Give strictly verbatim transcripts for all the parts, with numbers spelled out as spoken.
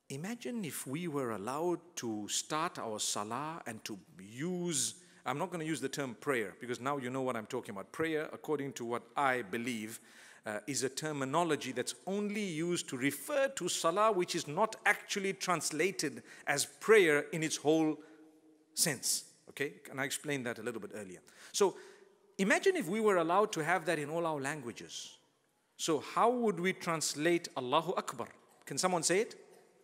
Imagine if we were allowed to start our salah and to use, I'm not going to use the term prayer because now you know what I'm talking about. Prayer, according to what I believe, uh, is a terminology that's only used to refer to salah, which is not actually translated as prayer in its whole sense. Okay, and I explained that a little bit earlier. So imagine if we were allowed to have that in all our languages. So how would we translate Allahu Akbar? Can someone say it?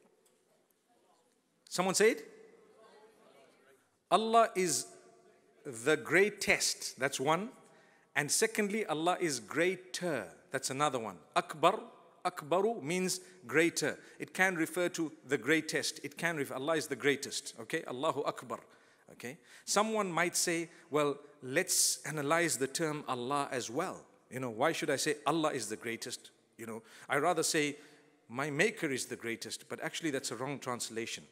Someone say it? Allah is the greatest. That's one. And secondly, Allah is greater. That's another one. Akbar, Akbaru means greater. It can refer to the greatest. It can refer, Allah is the greatest. Okay, Allahu Akbar. Okay. Someone might say, well, let's analyze the term Allah as well. You know, why should I say Allah is the greatest? You know, I rather say my maker is the greatest, but actually that's a wrong translation.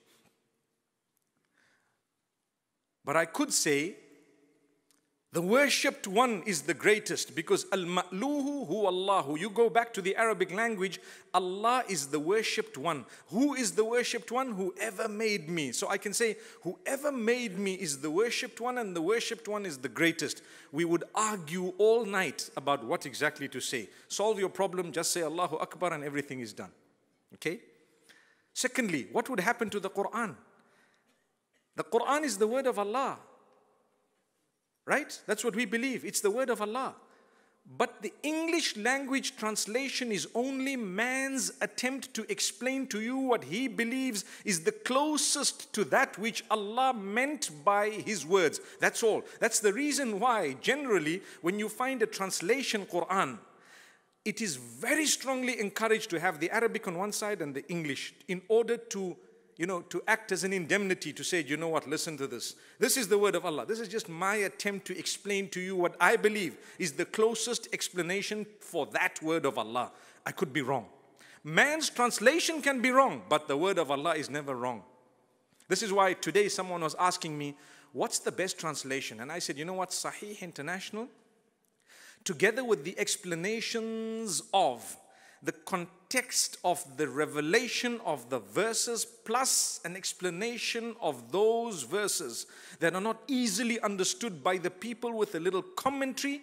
But I could say the worshipped one is the greatest because al-ma'luhu hu Allahu. You go back to the Arabic language, Allah is the worshipped one. Who is the worshipped one? Whoever made me. So I can say whoever made me is the worshipped one and the worshipped one is the greatest. We would argue all night about what exactly to say. Solve your problem, just say Allahu Akbar and everything is done. Okay? Secondly, what would happen to the Quran? The Quran is the word of Allah. Right? That's what we believe. It's the word of Allah. But the English language translation is only man's attempt to explain to you what he believes is the closest to that which Allah meant by his words. That's all. That's the reason why generally when you find a translation Quran, it is very strongly encouraged to have the Arabic on one side and the English in order to you know, to act as an indemnity to say, you know what, listen to this. This is the word of Allah. This is just my attempt to explain to you what I believe is the closest explanation for that word of Allah. I could be wrong. Man's translation can be wrong, but the word of Allah is never wrong. This is why today someone was asking me, what's the best translation? And I said, you know what, Sahih International, together with the explanations of the context of the revelation of the verses plus an explanation of those verses that are not easily understood by the people with a little commentary,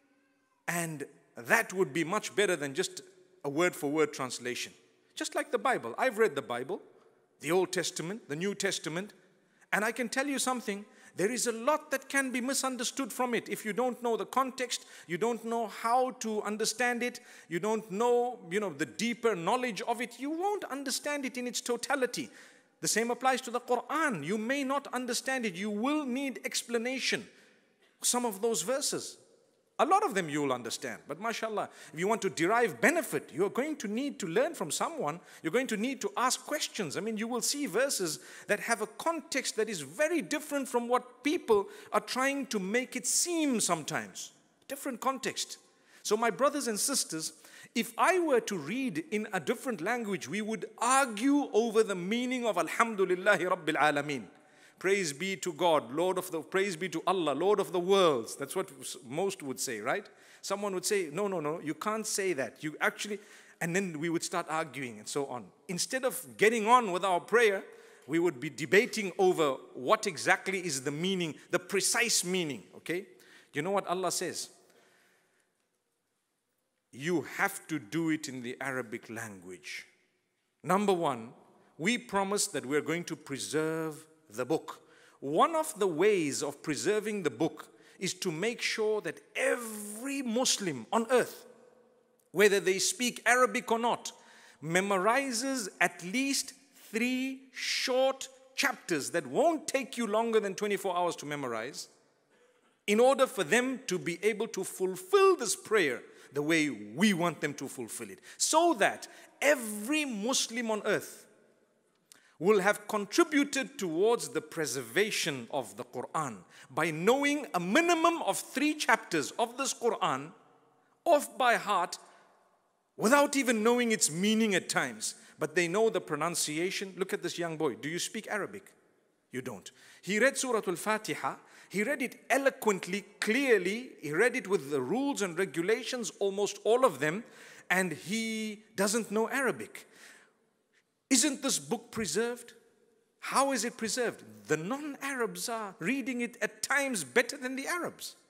and that would be much better than just a word-for-word translation. Just like the Bible. I've read the Bible, the Old Testament, the New Testament, and I can tell you something. There is a lot that can be misunderstood from it. If you don't know the context, you don't know how to understand it, you don't know, you know, the deeper knowledge of it, you won't understand it in its totality. The same applies to the Quran. You may not understand it. You will need explanation. Some of those verses. A lot of them you will understand. But mashallah, if you want to derive benefit, you're going to need to learn from someone. You're going to need to ask questions. I mean, you will see verses that have a context that is very different from what people are trying to make it seem sometimes. Different context. So my brothers and sisters, if I were to read in a different language, we would argue over the meaning of Alhamdulillahi Rabbil Alameen. Praise be to God, Lord of the, praise be to Allah, Lord of the worlds. That's what most would say, right? Someone would say, no, no, no, you can't say that. You actually, and then we would start arguing and so on. Instead of getting on with our prayer, we would be debating over what exactly is the meaning, the precise meaning, okay? You know what Allah says? You have to do it in the Arabic language. Number one, we promise that we're going to preserve the book. One of the ways of preserving the book is to make sure that every Muslim on earth, whether they speak Arabic or not, memorizes at least three short chapters that won't take you longer than twenty-four hours to memorize, in order for them to be able to fulfill this prayer the way we want them to fulfill it. So that every Muslim on earth will have contributed towards the preservation of the Quran by knowing a minimum of three chapters of this Quran off by heart without even knowing its meaning at times. But they know the pronunciation. Look at this young boy. Do you speak Arabic? You don't. He read Surah Al-Fatiha. He read it eloquently, clearly. He read it with the rules and regulations, almost all of them. And he doesn't know Arabic. Isn't this book preserved? How is it preserved? The non-Arabs are reading it at times better than the Arabs.